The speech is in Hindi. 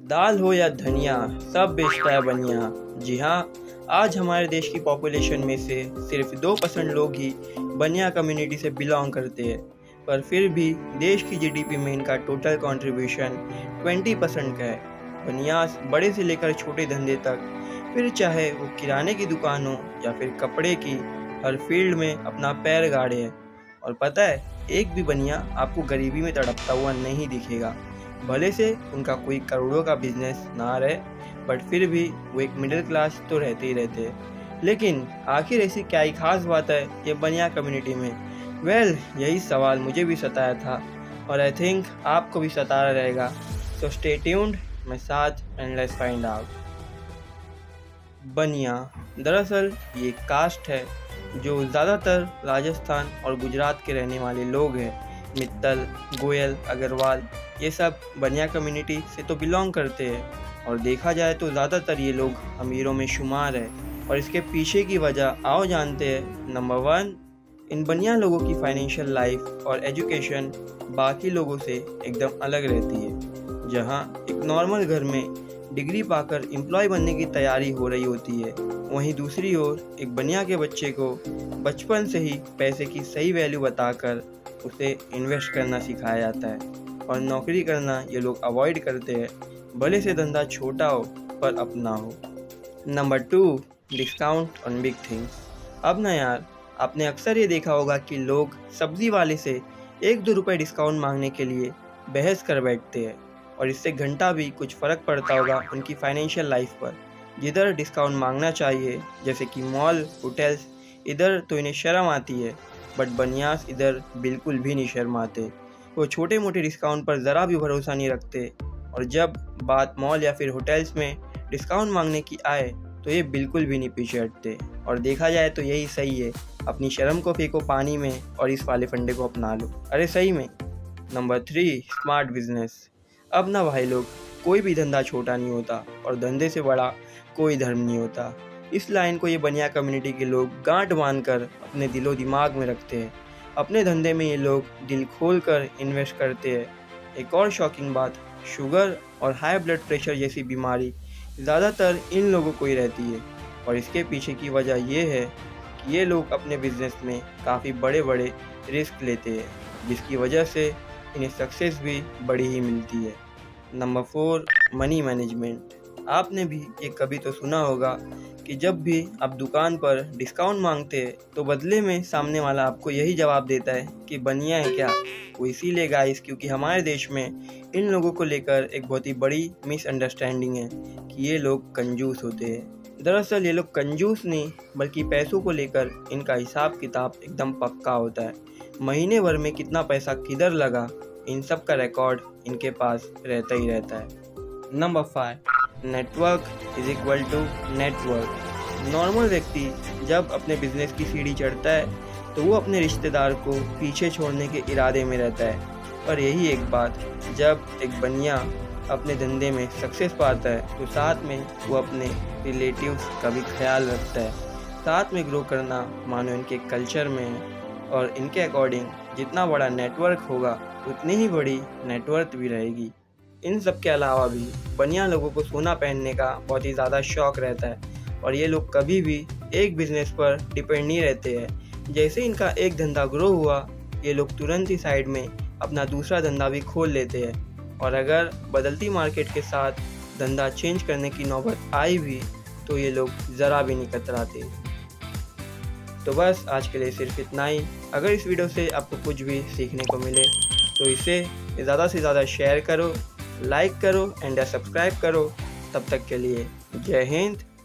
दाल हो या धनिया, सब बेचता है बनिया। जी हाँ, आज हमारे देश की पॉपुलेशन में से सिर्फ 2% लोग ही बनिया कम्युनिटी से बिलोंग करते हैं, पर फिर भी देश की जीडीपी में इनका टोटल कंट्रीब्यूशन 20% का है। बनियास बड़े से लेकर छोटे धंधे तक, फिर चाहे वो किराने की दुकान हो या फिर कपड़े की, हर फील्ड में अपना पैर गाड़े है। और पता है, एक भी बनिया आपको गरीबी में तड़पता हुआ नहीं दिखेगा। भले से उनका कोई करोड़ों का बिजनेस ना रहे, बट फिर भी वो एक मिडिल क्लास तो रहते ही रहते हैं। लेकिन आखिर ऐसी क्या ही खास बात है ये बनिया कम्युनिटी में? यही सवाल मुझे भी सताया था और आई थिंक आपको भी सता रहेगा। सो स्टे ट्यून्ड मैं साथ एंड लेट्स फाइंड आउट। बनिया दरअसल ये कास्ट है जो ज़्यादातर राजस्थान और गुजरात के रहने वाले लोग हैं। मित्तल, गोयल, अग्रवाल ये सब बनिया कम्युनिटी से तो बिलोंग करते हैं और देखा जाए तो ज़्यादातर ये लोग अमीरों में शुमार है। और इसके पीछे की वजह आओ जानते हैं। नंबर 1, इन बनिया लोगों की फाइनेंशियल लाइफ और एजुकेशन बाकी लोगों से एकदम अलग रहती है। जहां एक नॉर्मल घर में डिग्री पाकर एम्प्लॉय बनने की तैयारी हो रही होती है, वहीं दूसरी ओर एक बनिया के बच्चे को बचपन से ही पैसे की सही वैल्यू बताकर उसे इन्वेस्ट करना सिखाया जाता है और नौकरी करना ये लोग अवॉइड करते हैं, भले से धंधा छोटा हो पर अपना हो। Number 2, discount on big things. अब ना यार, आपने अक्सर ये देखा होगा कि लोग सब्जी वाले से 1-2 रुपये डिस्काउंट मांगने के लिए बहस कर बैठते हैं और इससे घंटा भी कुछ फ़र्क पड़ता होगा उनकी फाइनेंशियल लाइफ पर। जिधर डिस्काउंट मांगना चाहिए जैसे कि मॉल, होटल्स, इधर तो इन्हें शर्म आती है, बट बनियास इधर बिल्कुल भी नहीं शर्माते। वो छोटे मोटे डिस्काउंट पर ज़रा भी भरोसा नहीं रखते और जब बात मॉल या फिर होटल्स में डिस्काउंट मांगने की आए तो ये बिल्कुल भी नहीं पीछे हटते। और देखा जाए तो यही सही है, अपनी शर्म को फेंको पानी में और इस वाले फंडे को अपना लो। अरे सही में। Number 3, smart business. अब ना भाई लोग, कोई भी धंधा छोटा नहीं होता और धंधे से बड़ा कोई धर्म नहीं होता। इस लाइन को ये बनिया कम्युनिटी के लोग गांठ बांधकर अपने दिलो दिमाग में रखते हैं। अपने धंधे में ये लोग दिल खोल कर इन्वेस्ट करते हैं। एक और शॉकिंग बात, शुगर और हाई ब्लड प्रेशर जैसी बीमारी ज़्यादातर इन लोगों को ही रहती है और इसके पीछे की वजह ये है कि ये लोग अपने बिजनेस में काफ़ी बड़े बड़े रिस्क लेते हैं, जिसकी वजह से इन्हें सक्सेस भी बड़ी ही मिलती है। Number 4, money management. आपने भी ये कभी तो सुना होगा कि जब भी आप दुकान पर डिस्काउंट मांगते हैं तो बदले में सामने वाला आपको यही जवाब देता है कि बनिया है क्या। वो इसीलिए गाइस क्योंकि हमारे देश में इन लोगों को लेकर एक बहुत ही बड़ी मिसअंडरस्टैंडिंग है कि ये लोग कंजूस होते हैं। दरअसल ये लोग कंजूस नहीं, बल्कि पैसों को लेकर इनका हिसाब किताब एकदम पक्का होता है। महीने भर में कितना पैसा किधर लगा, इन सब का रिकॉर्ड इनके पास रहता ही रहता है। Number 5, network is equal to network. Normal व्यक्ति जब अपने बिजनेस की सीढ़ी चढ़ता है तो वो अपने रिश्तेदार को पीछे छोड़ने के इरादे में रहता है, पर यही एक बात, जब एक बनिया अपने धंधे में सक्सेस पाता है तो साथ में वो अपने रिलेटिव्स का भी ख्याल रखता है। साथ में ग्रो करना मानो इनके कल्चर में है और इनके अकॉर्डिंग जितना बड़ा नेटवर्क होगा उतनी ही बड़ी नेटवर्थ भी रहेगी। इन सब के अलावा भी बनिया लोगों को सोना पहनने का बहुत ही ज़्यादा शौक़ रहता है और ये लोग कभी भी एक बिज़नेस पर डिपेंड नहीं रहते हैं। जैसे इनका एक धंधा ग्रो हुआ, ये लोग तुरंत ही साइड में अपना दूसरा धंधा भी खोल लेते हैं और अगर बदलती मार्केट के साथ धंधा चेंज करने की नौबत आई भी तो ये लोग ज़रा भी नहीं कतराते। तो बस आज के लिए सिर्फ इतना ही। अगर इस वीडियो से आपको कुछ भी सीखने को मिले तो इसे ज़्यादा से ज़्यादा शेयर करो, लाइक करो एंड सब्सक्राइब करो। तब तक के लिए जय हिंद,